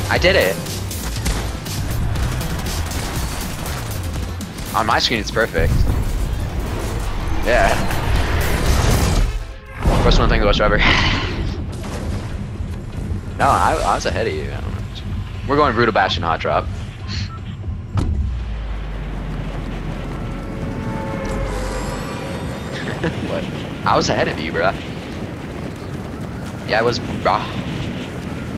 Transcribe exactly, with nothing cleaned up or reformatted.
I did it. On my screen, it's perfect. Yeah. First one thing whatsoever. No, I, I was ahead of you. I don't know. We're going Brutal Bash and Hot Drop. What? I was ahead of you, bruh. Yeah, I was. Bruh.